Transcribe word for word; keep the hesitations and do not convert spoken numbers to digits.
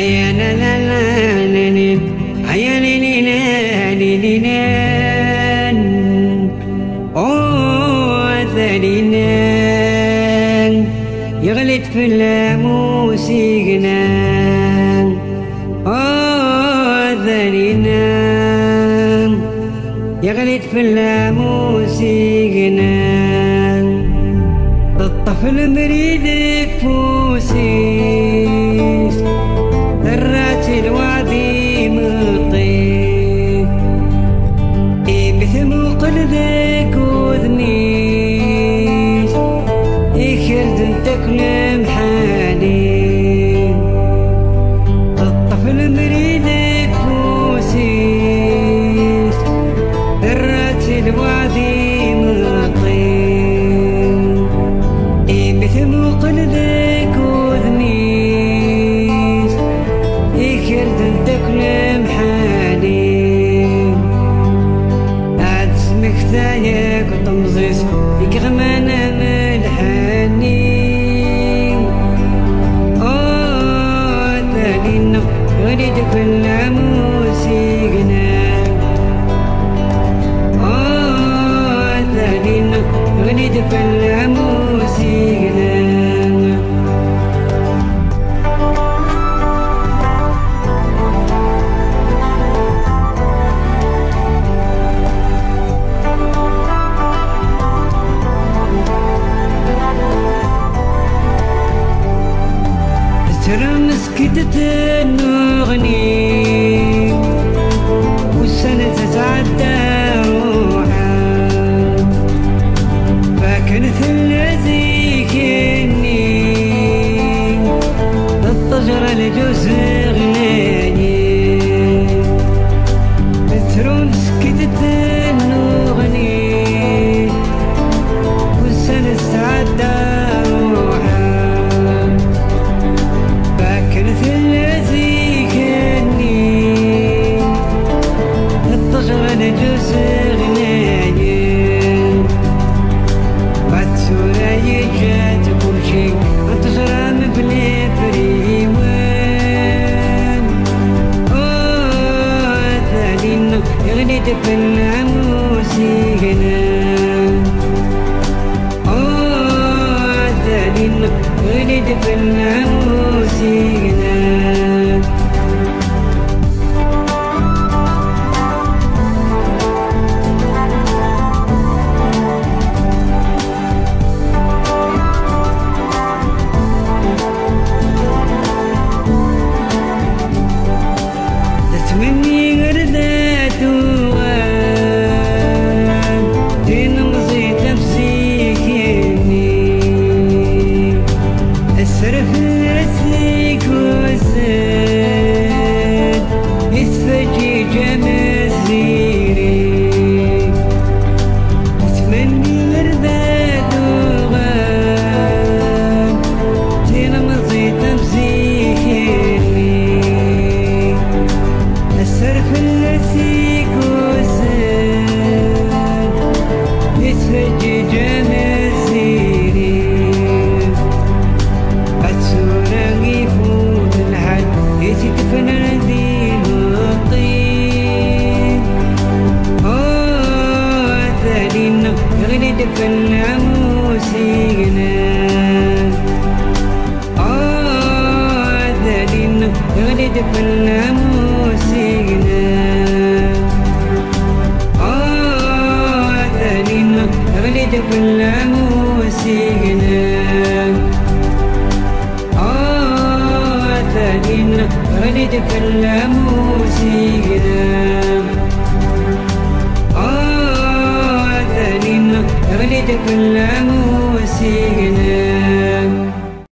هيا لا لا لا لا هيا لي لي لا لي لي لا أوه ثانينا يغلط في الموسيقنا أوه ثانينا يغلط في الموسيقنا الطفل مريد فوسيس ذرات الوادي مطيب يبثم قلبك وذنيس يكرد تكلم حنين الطفل مريد فوسيس ذرات الوادي قلبك وذنيس يكرد تكلم حنين عاد اسمك ثايق وطمزيس يكغمانا ملحنين اوه تالينا غريد في الموسيقنا اوه تالينا غريد في الموسيقنا ترمس كدت نغني والسنة تتعدى روحها فكانت الذي كني الطجرة لجوز غناني ترمس كدت نغني والسنة تتعدى في الموسيقنا اوه ثانينا غلد في الموسيقنا تتمني غرداته في الموسيقنا اوه ثانينا غلد في الموسيقنا اوه ثانينا غلد في الموسيقنا اوه ثانينا غلد في الموسيقنا غلد في الموسيقنا